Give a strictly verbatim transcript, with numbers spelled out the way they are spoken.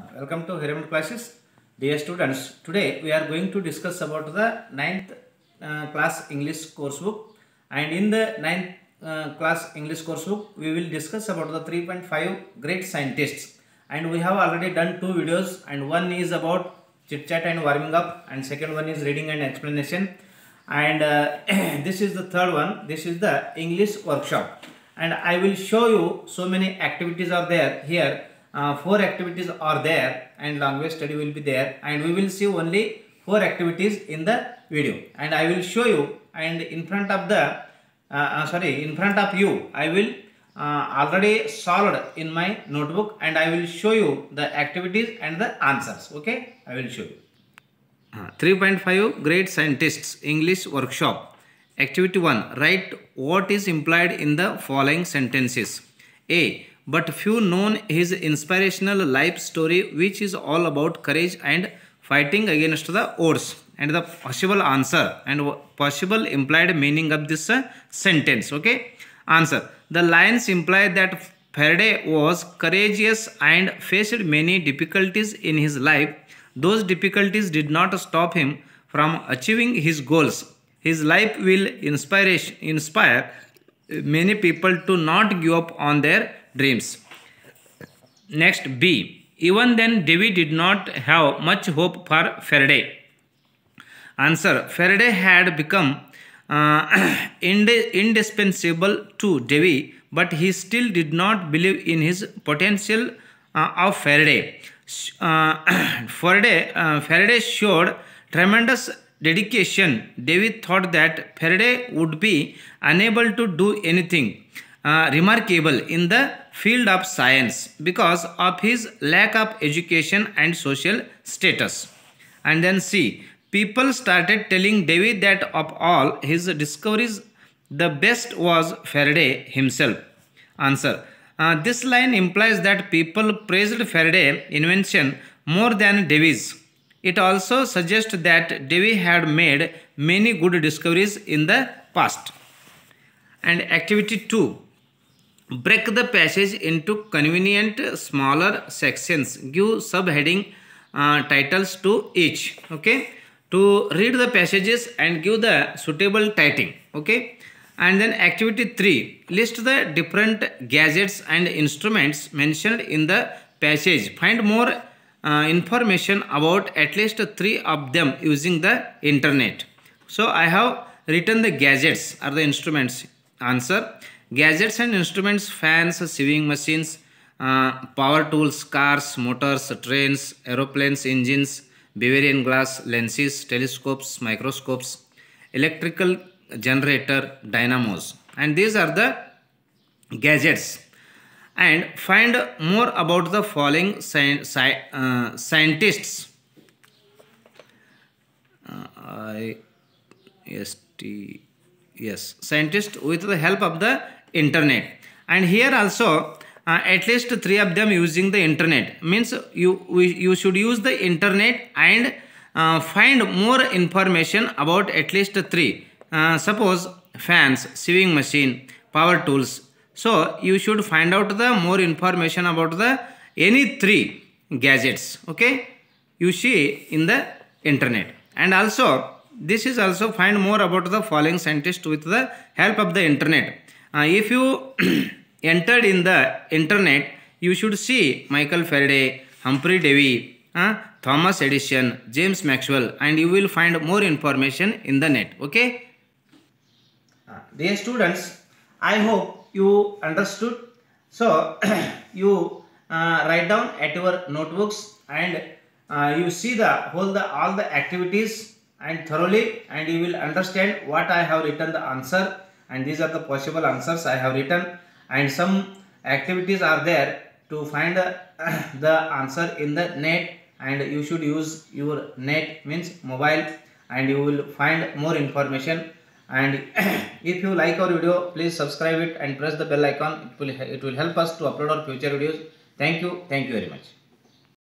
Welcome to Hiram Classes. Dear students, today we are going to discuss about the ninth uh, class English coursebook, and in the ninth uh, class English coursebook we will discuss about the three point five great scientists, and we have already done two videos, and one is about chit chat and warming up, and second one is reading and explanation, and uh, this is the third one. This is the English workshop, and I will show you so many activities are there here. Uh, four activities are there and language study will be there, and we will see only four activities in the video, and I will show you, and in front of the uh, uh, sorry in front of you I will uh, already solved in my notebook, and I will show you the activities and the answers. Okay, I will show you. Uh, three point five Great Scientists English Workshop. Activity one. Write what is implied in the following sentences. A. But few known his inspirational life story, which is all about courage and fighting against the odds. And the possible answer and possible implied meaning of this uh, sentence. Okay. Answer. The lines imply that Faraday was courageous and faced many difficulties in his life. Those difficulties did not stop him from achieving his goals. His life will inspire, inspire many people to not give up on their dreams. Next, B. Even then, Davy did not have much hope for Faraday. Answer. Faraday had become uh, ind indispensable to Davy, but he still did not believe in his potential uh, of Faraday. Uh, Faraday, uh, Faraday showed tremendous dedication. Davy thought that Faraday would be unable to do anything uh, remarkable in the field of science because of his lack of education and social status. And then C. People started telling Davy that of all his discoveries, the best was Faraday himself. Answer. Uh, this line implies that people praised Faraday's invention more than Davy's. It also suggests that Davy had made many good discoveries in the past. And activity two. Break the passage into convenient smaller sections. Give subheading uh, titles to each. Okay. To read the passages and give the suitable titling. Okay. And then activity three. List the different gadgets and instruments mentioned in the passage. Find more Uh, information about at least three of them using the internet. So I have written the gadgets are the instruments. Answer. Gadgets and instruments: fans, sewing machines, uh, power tools, cars, motors, trains, aeroplanes, engines, Bavarian glass, lenses, telescopes, microscopes, electrical generator, dynamos. And these are the gadgets. And find more about the following sci sci uh, scientists. Uh, I, S T, yes, scientists with the help of the internet. And here also uh, at least three of them using the internet. Means you we, you should use the internet and uh, find more information about at least three. Uh, suppose fans, sewing machine, power tools. So you should find out the more information about the any three gadgets. Okay, you see in the internet. And also this is also find more about the following scientists with the help of the internet. Uh, if you entered in the internet, you should see Michael Faraday, Humphrey Davy, uh, Thomas Edison, James Maxwell, and you will find more information in the net. Okay. Uh, dear students, I hope you understood. So you uh, write down at your notebooks, and uh, you see the whole the all the activities and thoroughly, and you will understand what I have written the answer, and these are the possible answers I have written, and some activities are there to find uh, the answer in the net, and you should use your net means mobile, and you will find more information. And if you like our video, please subscribe it and press the bell icon. It will, it will help us to upload our future videos. Thank you. Thank you very much.